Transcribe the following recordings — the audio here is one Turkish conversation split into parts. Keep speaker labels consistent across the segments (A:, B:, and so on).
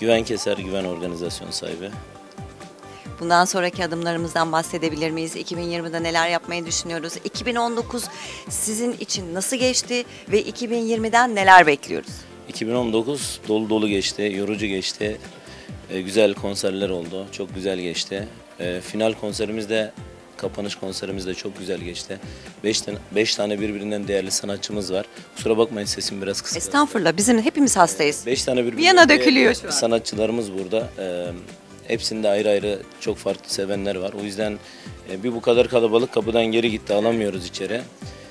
A: Güven Keser, Güven Organizasyon sahibi.
B: Bundan sonraki adımlarımızdan bahsedebilir miyiz? 2020'de neler yapmayı düşünüyoruz? 2019 sizin için nasıl geçti ve 2020'den neler bekliyoruz?
A: 2019 dolu dolu geçti, yorucu geçti. Güzel konserler oldu, çok güzel geçti. Final konserimiz de, kapanış konserimiz de çok güzel geçti. 5 tane birbirinden değerli sanatçımız var. Kusura bakmayın, sesim biraz kısık.
B: Estağfurullah, bizim hepimiz hastayız.
A: 5 tane birbirinden
B: Viyana dökülüyor şu an.
A: sanatçılarımız burada. Hepsinde ayrı ayrı çok farklı sevenler var. O yüzden bir bu kadar kalabalık kapıdan geri gitti, alamıyoruz içeri.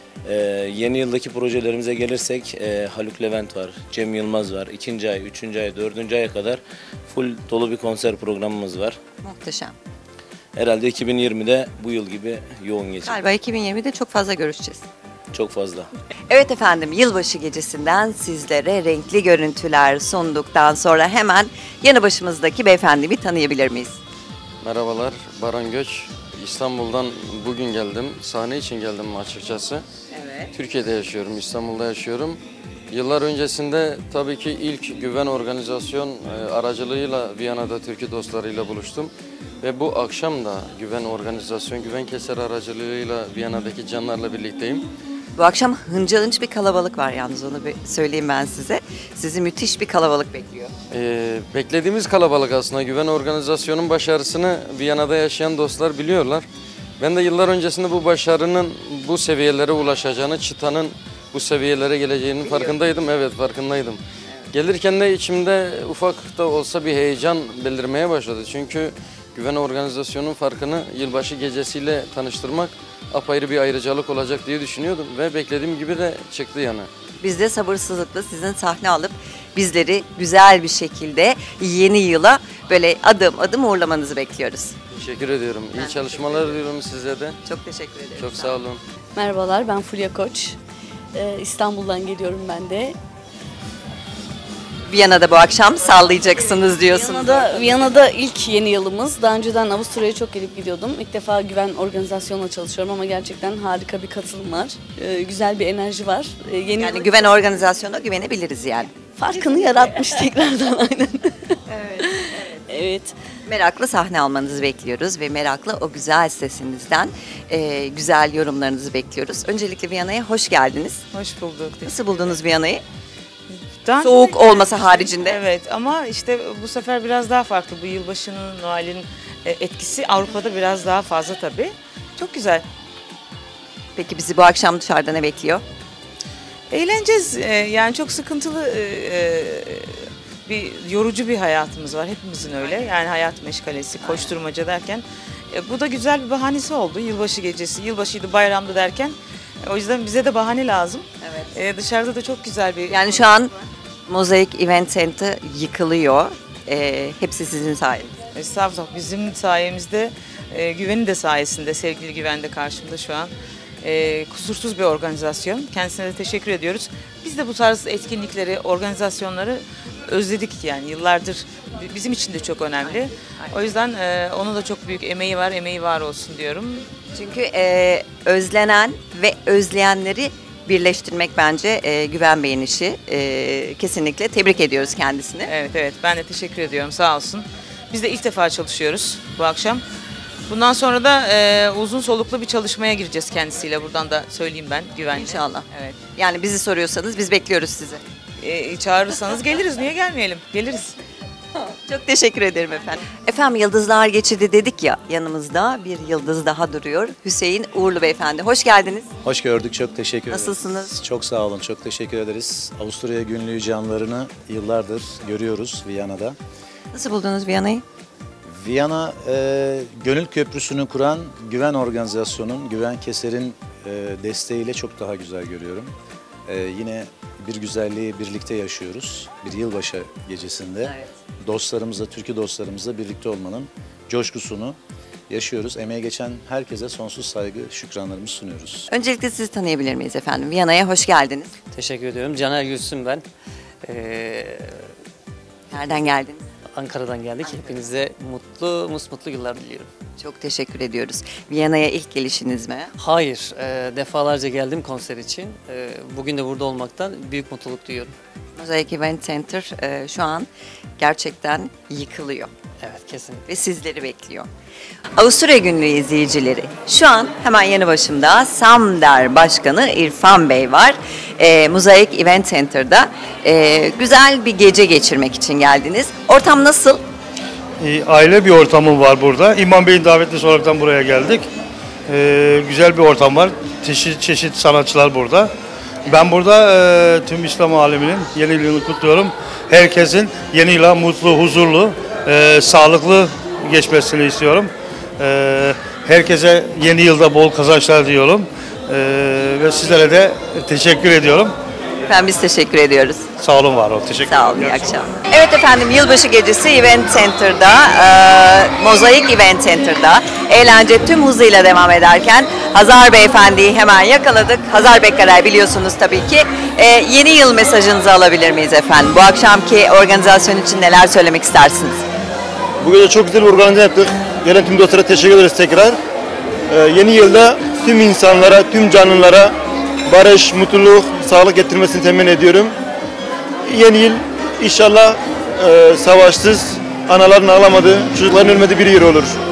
A: Yeni yıldaki projelerimize gelirsek Haluk Levent var, Cem Yılmaz var. 2. ay, 3. ay, 4. aya kadar full dolu bir konser programımız var.
B: Muhteşem.
A: Herhalde 2020'de bu yıl gibi yoğun geçecek.
B: Galiba 2020'de çok fazla görüşeceğiz.
A: Çok fazla.
B: Evet efendim, yılbaşı gecesinden sizlere renkli görüntüler sunduktan sonra hemen yanı başımızdaki beyefendimi tanıyabilir miyiz?
C: Merhabalar, Baran Göç. İstanbul'dan bugün geldim. Sahne için geldim açıkçası.
B: Evet.
C: Türkiye'de yaşıyorum, İstanbul'da yaşıyorum. Yıllar öncesinde tabii ki ilk Güven Organizasyon aracılığıyla Viyana'da Türkiye dostlarıyla buluştum. Ve bu akşam da Güven Organizasyon, Güven Keser aracılığıyla Viyana'daki canlarla birlikteyim.
B: Bu akşam hınca hınç bir kalabalık var yalnız, onu bir söyleyeyim ben size. Sizi müthiş bir kalabalık bekliyor.
C: Beklediğimiz kalabalık aslında. Güven Organizasyon'un başarısını Viyana'da yaşayan dostlar biliyorlar. Ben de yıllar öncesinde bu başarının bu seviyelere ulaşacağını, çıtanın bu seviyelere geleceğinin farkındaydım. Evet, farkındaydım. Gelirken de içimde ufak da olsa bir heyecan belirmeye başladı. Çünkü Güven Organizasyon'un farkını yılbaşı gecesiyle tanıştırmak apayrı bir ayrıcalık olacak diye düşünüyordum. Ve beklediğim gibi de çıktı yani.
B: Biz de sabırsızlıkla sizin sahne alıp bizleri güzel bir şekilde yeni yıla böyle adım adım uğurlamanızı bekliyoruz.
C: Teşekkür ediyorum. İyi çalışmalar diliyorum size de.
B: Çok teşekkür ederim.
C: Çok sağ olun.
D: Merhabalar, ben Fulya Koç. İstanbul'dan geliyorum ben de.
B: Viyana'da bu akşam sallayacaksınız diyorsunuz.
D: Viyana'da ilk yeni yılımız. Daha önceden Avusturya'ya çok gelip gidiyordum. İlk defa Güven Organizasyon'la çalışıyorum ama gerçekten harika bir katılım var. Güzel bir enerji var.
B: Yani Güven Organizasyon'a güvenebiliriz yani.
D: Farkını yaratmış tekrardan aynen. Evet.
B: Meraklı sahne almanızı bekliyoruz ve meraklı o güzel sesinizden güzel yorumlarınızı bekliyoruz. Öncelikle Viyana'ya hoş geldiniz.
E: Hoş bulduk.
B: Nasıl buldunuz Viyana'yı?
E: Daha
B: Soğuk olması haricinde.
E: Evet, ama işte bu sefer biraz daha farklı. Bu yılbaşının, Noel'in etkisi Avrupa'da biraz daha fazla tabii. Çok güzel.
B: Peki bizi bu akşam dışarıda ne bekliyor?
E: Eğleneceğiz. Yani çok sıkıntılı, bir yorucu bir hayatımız var. Hepimizin öyle. Yani hayat meşgalesi, koşturmaca derken. Bu da güzel bir bahanesi oldu. Yılbaşı gecesi, yılbaşıydı, bayramdı derken. O yüzden bize de bahane lazım.
B: Evet.
E: Dışarıda da çok güzel bir...
B: Yani şu an Mozaik Event Center yıkılıyor. Hepsi sizin sayenizde.
E: Estağfurullah, bizim sayemizde, Güven'in de sayesinde, sevgili Güven de karşımda şu an. Kusursuz bir organizasyon. Kendisine de teşekkür ediyoruz. Biz de bu tarz etkinlikleri, organizasyonları özledik yani yıllardır. Bizim için de çok önemli.
B: Aynen.
E: O yüzden onun da çok büyük emeği var, emeği var olsun diyorum.
B: Çünkü özlenen ve özleyenleri birleştirmek bence Güven Bey'in işi. Kesinlikle tebrik ediyoruz kendisini.
E: Evet, ben de teşekkür ediyorum, sağ olsun. Biz de ilk defa çalışıyoruz bu akşam. Bundan sonra da uzun soluklu bir çalışmaya gireceğiz kendisiyle. Buradan da söyleyeyim ben Güven'le.
B: İnşallah.
E: Evet.
B: Yani bizi soruyorsanız biz bekliyoruz sizi.
E: Çağırırsanız geliriz, niye gelmeyelim? Geliriz.
B: Çok teşekkür ederim efendim. Efendim yıldızlar geçidi dedik ya, yanımızda bir yıldız daha duruyor. Hüseyin Uğurlu Beyefendi. Hoş geldiniz.
F: Hoş gördük, çok teşekkür ederiz.
B: Nasılsınız?
F: Çok sağ olun, çok teşekkür ederiz. Avusturya günlüğü canlarını yıllardır görüyoruz Viyana'da.
B: Nasıl buldunuz Viyana'yı?
F: Viyana, Gönül Köprüsü'nü kuran Güven Organizasyon'un, Güven Keser'in desteğiyle çok daha güzel görüyorum. Yine bir güzelliği birlikte yaşıyoruz. Bir yılbaşı gecesinde.
B: Evet.
F: Dostlarımızla, Türkiye dostlarımızla birlikte olmanın coşkusunu yaşıyoruz. Emeğe geçen herkese sonsuz saygı, şükranlarımızı sunuyoruz.
B: Öncelikle sizi tanıyabilir miyiz efendim? Viyana'ya hoş geldiniz.
G: Teşekkür ediyorum. Caner Gülsün ben.
B: Nereden geldiniz?
G: Ankara'dan geldik. Hepinize mutlu, musmutlu yıllar diliyorum.
B: Çok teşekkür ediyoruz. Viyana'ya ilk gelişiniz mi?
G: Hayır, defalarca geldim konser için. Bugün de burada olmaktan büyük mutluluk duyuyorum.
B: Mosaic Event Center şu an gerçekten yıkılıyor
G: Evet, kesinlikle.
B: ve sizleri bekliyor. Avusturya Günlüğü izleyicileri, şu an hemen yanı başımda Samder Başkanı İrfan Bey var. Mosaic Event Center'da güzel bir gece geçirmek için geldiniz. Ortam nasıl?
H: Aile bir ortamı var burada. İmam Bey'in davetlisi olarak buraya geldik. Güzel bir ortam var. Çeşit sanatçılar burada. Ben burada tüm İslam aleminin yeni yılını kutluyorum. Herkesin yeni yıla mutlu, huzurlu, sağlıklı geçmesini istiyorum. Herkese yeni yılda bol kazançlar diliyorum. Ve sizlere de teşekkür ediyorum.
B: Efendim biz teşekkür ediyoruz.
H: Sağ olun, var olun. Teşekkür ederim.
B: Sağ olun, iyi akşamlar. Evet efendim, yılbaşı gecesi Event Center'da, Mosaic Event Center'da eğlence tüm hızıyla devam ederken Hazar Beyefendi'yi hemen yakaladık. Hazar Bekkaray biliyorsunuz tabii ki. Yeni yıl mesajınızı alabilir miyiz efendim? Bu akşamki organizasyon için neler söylemek istersiniz?
I: Bu gece çok güzel bir organize yaptık. Gelen tüm dostlara teşekkür ederiz tekrar. Yeni yılda tüm insanlara, tüm canlılara barış, mutluluk, sağlık getirmesini temin ediyorum. Yeni yıl inşallah savaşsız, anaların ağlamadığı, çocukların ölmediği bir yıl olur.